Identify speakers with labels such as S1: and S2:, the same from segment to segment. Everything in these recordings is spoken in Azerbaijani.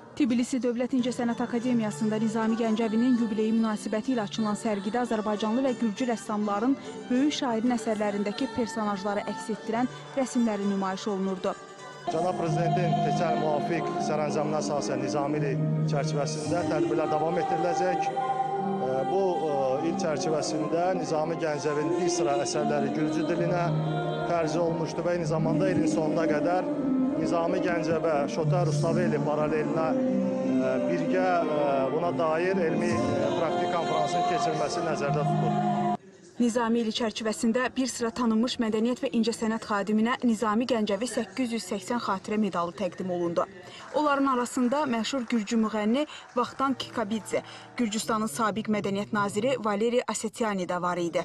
S1: Tbilisi Dövlət İncəsənət Akademiyasında Nizami Gəncəvinin yubileyi münasibəti ilə açılan sərgidə Azərbaycanlı və Gürcü rəssamların böyük şairin əsərlərindəki personajları əks etdirən rəsmləri nümayiş olunurdu.
S2: Cənab Prezidentin keçən müvafiq sərəncamına əsasən Nizami ili çərçivəsində tədbirlər davam etdiriləcək. Bu il çərçivəsində Nizami Gəncəvin bir sıra əsərləri Gürcü dilinə tərcih olmuşdu və eyni zamanda ilin sonuna qədər Nizami Gəncəvə Şota Rustaveli paralelinə birgə buna dair elmi praktik konferansın keçirilməsi nəzərdə tutulur.
S1: Nizami ili çərçivəsində bir sıra tanınmış mədəniyyət və incəsənət xadiminə Nizami Gəncəvi 880 xatirə medalı təqdim olundu. Onların arasında məşhur Gürcü müğənni Vaxtan Kikabidze, Gürcüstanın sabiq mədəniyyət naziri Valeri Asetyani də var idi.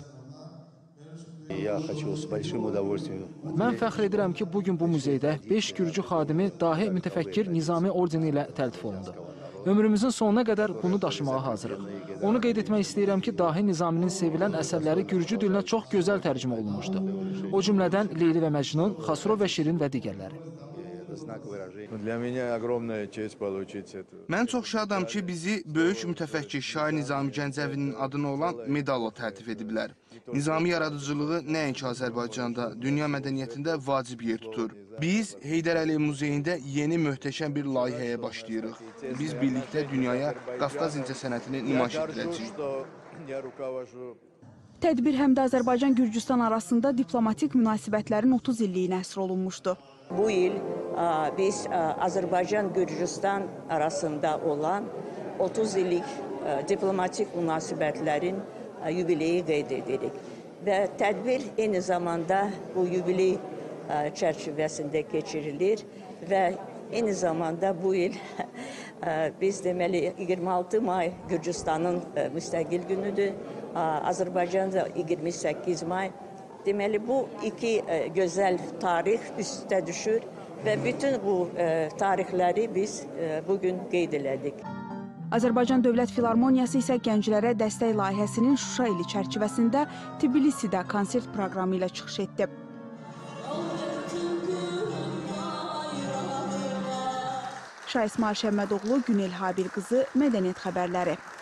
S3: Mən fəxr edirəm ki, bugün bu muzeydə 5 Gürcü xadimi dahi mütəfəkkir Nizami ordeni ilə təltif olundu. Ömrümüzün sonuna qədər bunu daşımağa hazırıq. Onu qeyd etmək istəyirəm ki, dahi Nizaminin sevilən əsərləri Gürcü dilinə çox gözəl tərcümə olunmuşdu. O cümlədən Leyli və Məcnun, Xasrov və Şirin və digərləri.
S4: Mən çox şadam ki, bizi böyük mütəfəkkir şair Nizami Gəncəvinin adına olan medalla təltif ediblər. Nizami yaradıcılığı nəinki Azərbaycanda, dünya mədəniyyətində vacib yer tutur. Biz Heydər Əliyev Muzeyində yeni möhtəşəm bir layihəyə başlayırıq. Biz birlikdə dünyaya Qafqaz incəsənətini nümayiş etdirəcəyik.
S1: Tədbir həm də Azərbaycan-Gürcüstan arasında diplomatik münasibətlərin 30 illiyinə həsr olunmuşdu.
S5: Bu il biz Azərbaycan-Gürcüstan arasında olan 30 illik diplomatik münasibətlərin yubileyi qeyd edirik. Və tədbir eyni zamanda bu yubiley çərçivəsində keçirilir və eyni zamanda bu il biz deməli 26 may Gürcüstanın müstəqil günüdür, Azərbaycanda 28 may. Deməli bu iki gözəl tarix üstə düşür və bütün bu tarixləri biz bugün qeyd elədik.
S1: Azərbaycan Dövlət Filarmoniyası isə gənclərə dəstək layihəsinin Şuşa ili çərçivəsində Tbilisidə konsert proqramı ilə çıxış etdi. Şah İsmail Şəmmədoğlu, Günel Habil qızı, Mədəniyyət xəbərləri.